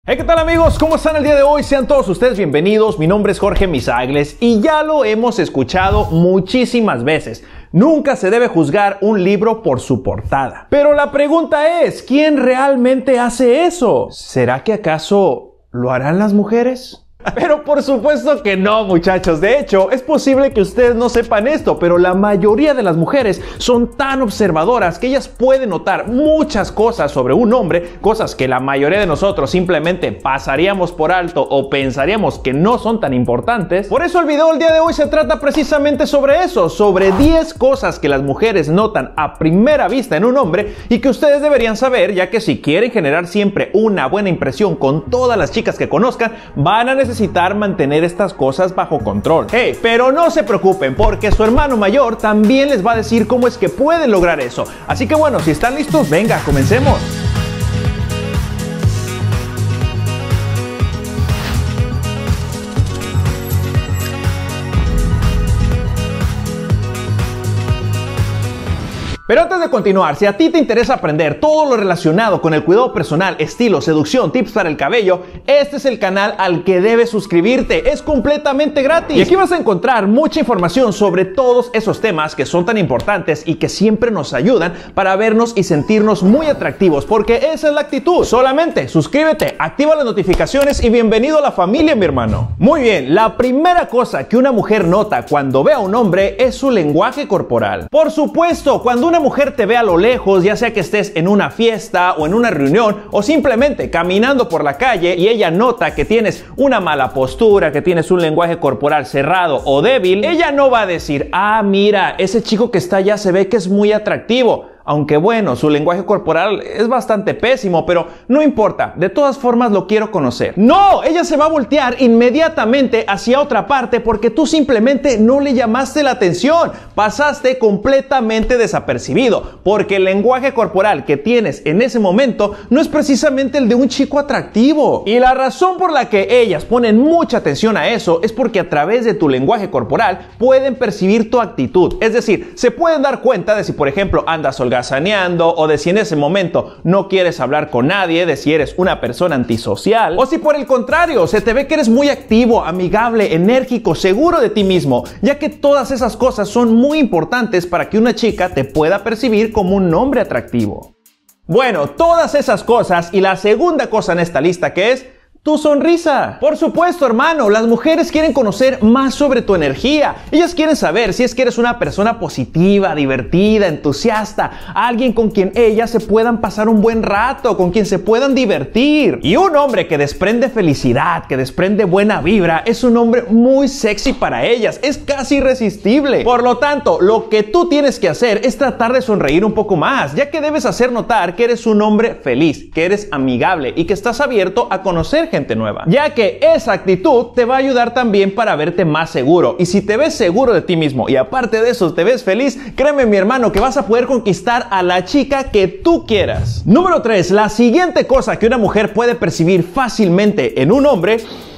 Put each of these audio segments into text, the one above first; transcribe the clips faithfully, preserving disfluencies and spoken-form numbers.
Hey, ¿qué tal amigos? ¿Cómo están el día de hoy? Sean todos ustedes bienvenidos. Mi nombre es Jorge Misagles y ya lo hemos escuchado muchísimas veces. Nunca se debe juzgar un libro por su portada. Pero la pregunta es, ¿quién realmente hace eso? ¿Será que acaso lo harán las mujeres? Pero por supuesto que no, muchachos. De hecho, es posible que ustedes no sepan esto, pero la mayoría de las mujeres son tan observadoras que ellas pueden notar muchas cosas sobre un hombre, cosas que la mayoría de nosotros simplemente pasaríamos por alto o pensaríamos que no son tan importantes. Por eso el video del día de hoy se trata precisamente sobre eso, sobre diez cosas que las mujeres notan a primera vista en un hombre y que ustedes deberían saber, ya que si quieren generar siempre una buena impresión con todas las chicas que conozcan, van a necesitar necesitar mantener estas cosas bajo control. Hey, pero no se preocupen, porque su hermano mayor también les va a decir cómo es que pueden lograr eso. Así que bueno, si están listos, venga, comencemos. Pero antes de continuar, si a ti te interesa aprender todo lo relacionado con el cuidado personal, estilo, seducción, tips para el cabello, este es el canal al que debes suscribirte. Es completamente gratis. Y aquí vas a encontrar mucha información sobre todos esos temas que son tan importantes y que siempre nos ayudan para vernos y sentirnos muy atractivos, porque esa es la actitud. Solamente suscríbete, activa las notificaciones y bienvenido a la familia, mi hermano. Muy bien, la primera cosa que una mujer nota cuando ve a un hombre es su lenguaje corporal. Por supuesto, cuando una mujer te ve a lo lejos, ya sea que estés en una fiesta o en una reunión o simplemente caminando por la calle y ella nota que tienes una mala postura, que tienes un lenguaje corporal cerrado o débil, ella no va a decir, ah, mira, ese chico que está allá se ve que es muy atractivo. Aunque bueno, su lenguaje corporal es bastante pésimo, pero no importa, de todas formas lo quiero conocer. No, ella se va a voltear inmediatamente hacia otra parte porque tú simplemente no le llamaste la atención, pasaste completamente desapercibido, porque el lenguaje corporal que tienes en ese momento no es precisamente el de un chico atractivo. Y la razón por la que ellas ponen mucha atención a eso es porque a través de tu lenguaje corporal pueden percibir tu actitud, es decir, se pueden dar cuenta de si por ejemplo andas holgazaneando o de si en ese momento no quieres hablar con nadie, de si eres una persona antisocial o si por el contrario se te ve que eres muy activo, amigable, enérgico, seguro de ti mismo, ya que todas esas cosas son muy importantes para que una chica te pueda percibir como un hombre atractivo. Bueno, todas esas cosas y la segunda cosa en esta lista que es tu sonrisa. Por supuesto, hermano, las mujeres quieren conocer más sobre tu energía. Ellas quieren saber si es que eres una persona positiva, divertida, entusiasta, alguien con quien ellas se puedan pasar un buen rato, con quien se puedan divertir. Y un hombre que desprende felicidad, que desprende buena vibra, es un hombre muy sexy para ellas. Es casi irresistible. Por lo tanto, lo que tú tienes que hacer es tratar de sonreír un poco más, ya que debes hacer notar que eres un hombre feliz, que eres amigable y que estás abierto a conocer gente nueva, ya que esa actitud te va a ayudar también para verte más seguro. Y si te ves seguro de ti mismo y aparte de eso te ves feliz, créeme mi hermano que vas a poder conquistar a la chica que tú quieras. Número tres, la siguiente cosa que una mujer puede percibir fácilmente en un hombre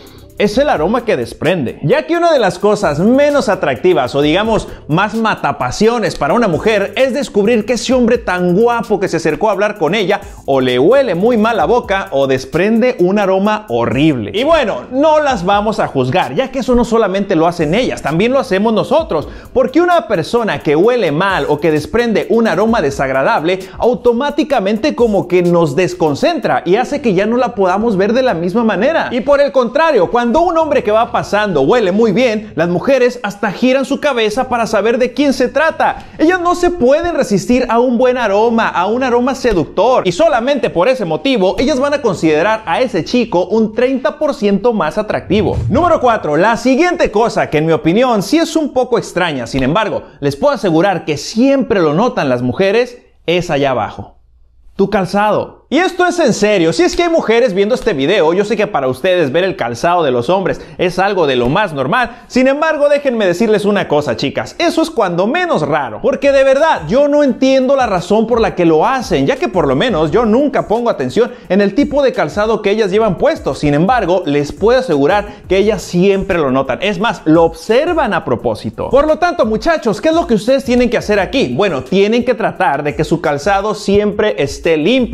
es el aroma que desprende, ya que una de las cosas menos atractivas o digamos más matapasiones para una mujer es descubrir que ese hombre tan guapo que se acercó a hablar con ella o le huele muy mal la boca o desprende un aroma horrible. Y bueno, no las vamos a juzgar, ya que eso no solamente lo hacen ellas, también lo hacemos nosotros, porque una persona que huele mal o que desprende un aroma desagradable automáticamente como que nos desconcentra y hace que ya no la podamos ver de la misma manera. Y por el contrario, cuando Cuando un hombre que va pasando huele muy bien, las mujeres hasta giran su cabeza para saber de quién se trata. Ellas no se pueden resistir a un buen aroma, a un aroma seductor. Y solamente por ese motivo, ellas van a considerar a ese chico un treinta por ciento más atractivo. Número cuatro. La siguiente cosa que en mi opinión sí es un poco extraña, sin embargo, les puedo asegurar que siempre lo notan las mujeres, es allá abajo. Tu calzado. Y esto es en serio, si es que hay mujeres viendo este video, yo sé que para ustedes ver el calzado de los hombres es algo de lo más normal, sin embargo déjenme decirles una cosa chicas, eso es cuando menos raro, porque de verdad yo no entiendo la razón por la que lo hacen, ya que por lo menos yo nunca pongo atención en el tipo de calzado que ellas llevan puesto, sin embargo les puedo asegurar que ellas siempre lo notan, es más, lo observan a propósito. Por lo tanto muchachos, ¿qué es lo que ustedes tienen que hacer aquí? Bueno, tienen que tratar de que su calzado siempre esté limpio y de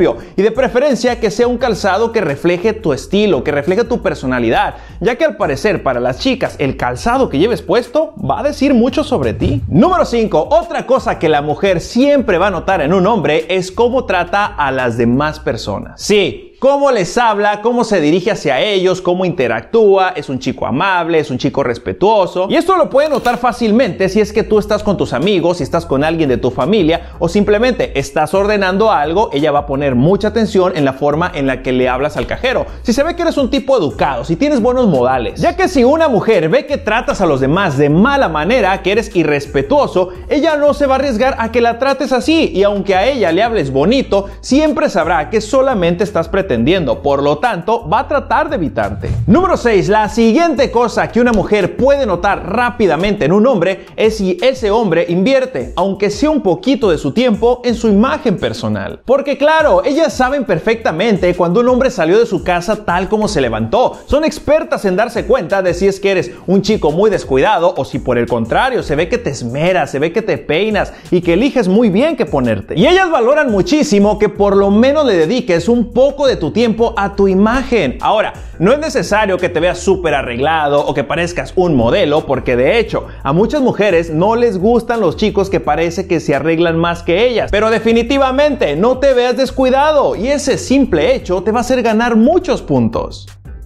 de preferencia que sea un calzado que refleje tu estilo, que refleje tu personalidad, ya que al parecer para las chicas el calzado que lleves puesto va a decir mucho sobre ti. Número cinco. Otra cosa que la mujer siempre va a notar en un hombre es cómo trata a las demás personas. Sí, cómo les habla, cómo se dirige hacia ellos, cómo interactúa, es un chico amable, es un chico respetuoso. Y esto lo puede notar fácilmente si es que tú estás con tus amigos, si estás con alguien de tu familia o simplemente estás ordenando algo, ella va a poner mucha atención en la forma en la que le hablas al cajero. Si se ve que eres un tipo educado, si tienes buenos modales. Ya que si una mujer ve que tratas a los demás de mala manera, que eres irrespetuoso, ella no se va a arriesgar a que la trates así. Y aunque a ella le hables bonito, siempre sabrá que solamente estás pretendiendo. Por lo tanto, va a tratar de evitarte. Número seis. La siguiente cosa que una mujer puede notar rápidamente en un hombre es si ese hombre invierte, aunque sea un poquito de su tiempo, en su imagen personal. Porque claro, ellas saben perfectamente cuando un hombre salió de su casa tal como se levantó. Son expertas en darse cuenta de si es que eres un chico muy descuidado o si por el contrario se ve que te esmeras, se ve que te peinas y que eliges muy bien qué ponerte. Y ellas valoran muchísimo que por lo menos le dediques un poco de tu tiempo a tu imagen. Ahora, no es necesario que te veas súper arreglado o que parezcas un modelo, porque de hecho a muchas mujeres no les gustan los chicos que parece que se arreglan más que ellas. Pero definitivamente no te veas descuidado y ese simple hecho te va a hacer ganar muchos puntos.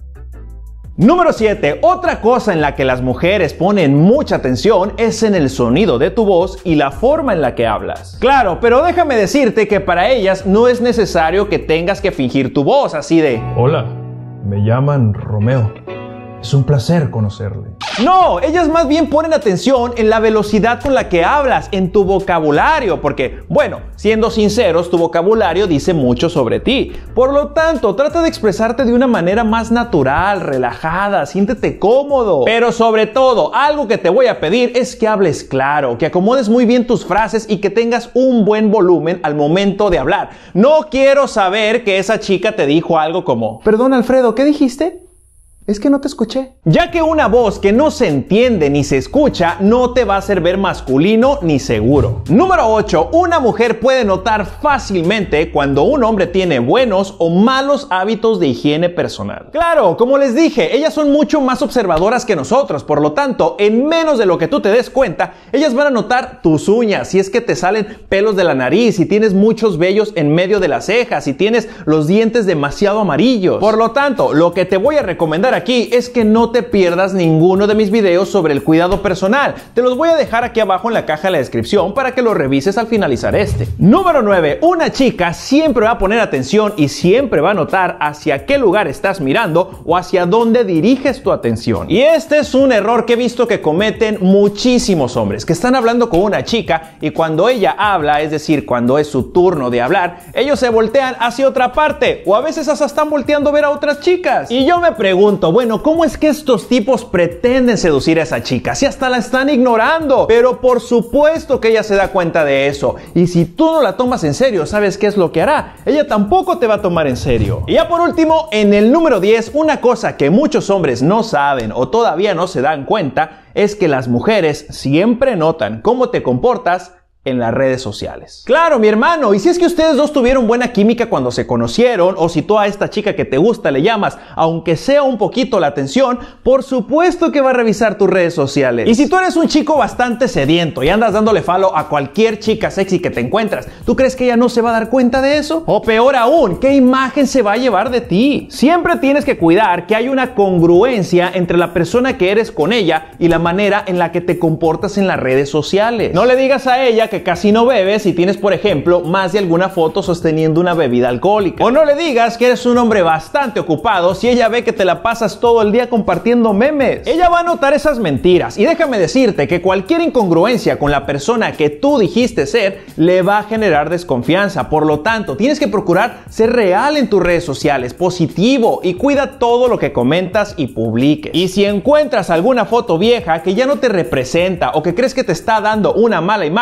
Número siete. Otra cosa en la que las mujeres ponen mucha atención es en el sonido de tu voz y la forma en la que hablas. Claro, pero déjame decirte que para ellas no es necesario que tengas que fingir tu voz así de: hola, me llaman Romeo. Es un placer conocerle. No, ellas más bien ponen atención en la velocidad con la que hablas, en tu vocabulario, porque, bueno, siendo sinceros, tu vocabulario dice mucho sobre ti. Por lo tanto, trata de expresarte de una manera más natural, relajada, siéntete cómodo. Pero sobre todo, algo que te voy a pedir es que hables claro, que acomodes muy bien tus frases y que tengas un buen volumen al momento de hablar. No quiero saber que esa chica te dijo algo como: perdón, Alfredo, ¿qué dijiste? Es que no te escuché. Ya que una voz que no se entiende ni se escucha no te va a hacer ver masculino ni seguro. Número ocho. Una mujer puede notar fácilmente cuando un hombre tiene buenos o malos hábitos de higiene personal. Claro, como les dije, ellas son mucho más observadoras que nosotros. Por lo tanto, en menos de lo que tú te des cuenta, ellas van a notar tus uñas, si es que te salen pelos de la nariz, si tienes muchos vellos en medio de las cejas, si tienes los dientes demasiado amarillos. Por lo tanto, lo que te voy a recomendar aquí es que no te pierdas ninguno de mis videos sobre el cuidado personal. Te los voy a dejar aquí abajo en la caja de la descripción para que los revises al finalizar este. Número nueve. Una chica siempre va a poner atención y siempre va a notar hacia qué lugar estás mirando o hacia dónde diriges tu atención. Y este es un error que he visto que cometen muchísimos hombres, que están hablando con una chica y cuando ella habla, es decir, cuando es su turno de hablar, ellos se voltean hacia otra parte o a veces hasta están volteando a ver a otras chicas. Y yo me pregunto, bueno, ¿cómo es que estos tipos pretenden seducir a esa chica si hasta la están ignorando? Pero por supuesto que ella se da cuenta de eso. Y si tú no la tomas en serio, ¿sabes qué es lo que hará? Ella tampoco te va a tomar en serio. Y ya por último, en el número diez, una cosa que muchos hombres no saben o todavía no se dan cuenta es que las mujeres siempre notan cómo te comportas en las redes sociales. Claro, mi hermano, y si es que ustedes dos tuvieron buena química cuando se conocieron, o si tú a esta chica que te gusta le llamas, aunque sea un poquito la atención, por supuesto que va a revisar tus redes sociales. Y si tú eres un chico bastante sediento y andas dándole follow a cualquier chica sexy que te encuentras, ¿tú crees que ella no se va a dar cuenta de eso? O peor aún, ¿qué imagen se va a llevar de ti? Siempre tienes que cuidar que hay una congruencia entre la persona que eres con ella y la manera en la que te comportas en las redes sociales. No le digas a ella que que casi no bebes si tienes, por ejemplo, más de alguna foto sosteniendo una bebida alcohólica. O no le digas que eres un hombre bastante ocupado si ella ve que te la pasas todo el día compartiendo memes. Ella va a notar esas mentiras y déjame decirte que cualquier incongruencia con la persona que tú dijiste ser le va a generar desconfianza. Por lo tanto, tienes que procurar ser real en tus redes sociales, positivo, y cuida todo lo que comentas y publiques. Y si encuentras alguna foto vieja que ya no te representa o que crees que te está dando una mala imagen,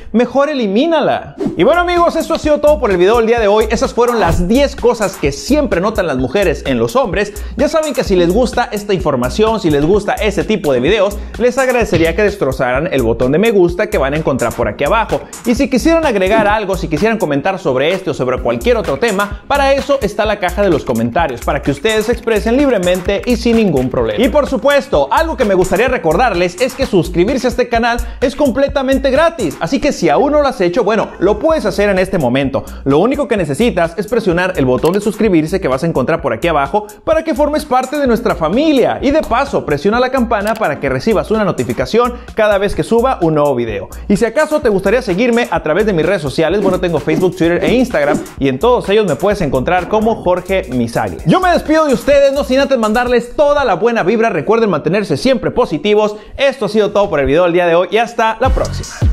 mejor elimínala. Y bueno amigos, esto ha sido todo por el video del día de hoy. Esas fueron las diez cosas que siempre notan las mujeres en los hombres. Ya saben que si les gusta esta información, si les gusta ese tipo de videos, les agradecería que destrozaran el botón de me gusta que van a encontrar por aquí abajo. Y si quisieran agregar algo, si quisieran comentar sobre este o sobre cualquier otro tema, para eso está la caja de los comentarios, para que ustedes se expresen libremente y sin ningún problema. Y por supuesto, algo que me gustaría recordarles es que suscribirse a este canal es completamente gratis, así que si aún no lo has hecho, bueno, lo puedes hacer en este momento. Lo único que necesitas es presionar el botón de suscribirse que vas a encontrar por aquí abajo para que formes parte de nuestra familia, y de paso presiona la campana para que recibas una notificación cada vez que suba un nuevo video. Y si acaso te gustaría seguirme a través de mis redes sociales, bueno, tengo Facebook, Twitter e Instagram, y en todos ellos me puedes encontrar como Jorge Misaglia. Yo me despido de ustedes, no sin antes mandarles toda la buena vibra. Recuerden mantenerse siempre positivos. Esto ha sido todo por el video del día de hoy y hasta la próxima.